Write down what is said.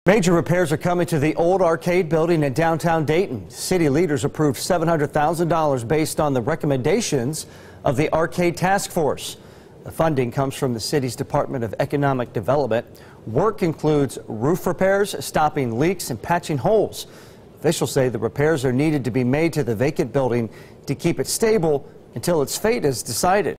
Major repairs are coming to the old arcade building in downtown Dayton. City leaders approved $700,000 based on the recommendations of the Arcade Task Force. The funding comes from the city's Department of Economic Development. Work includes roof repairs, stopping leaks, and patching holes. Officials say the repairs are needed to be made to the vacant building to keep it stable until its fate is decided.